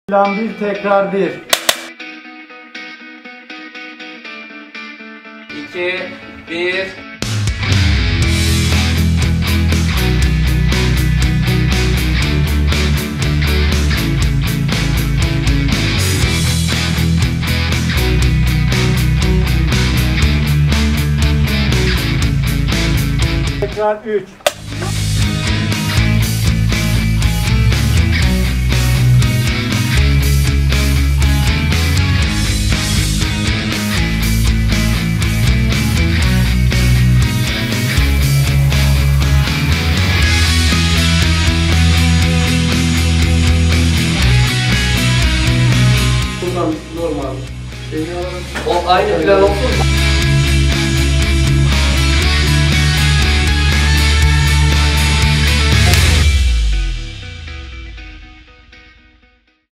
Plan 1 tekrar 1. 2, 1. Tekrar 3. Buradan normal. O aynı plan olsun mu?